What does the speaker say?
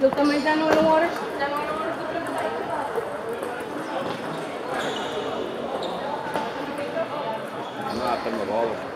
Still coming down in the water? No, tengo todo.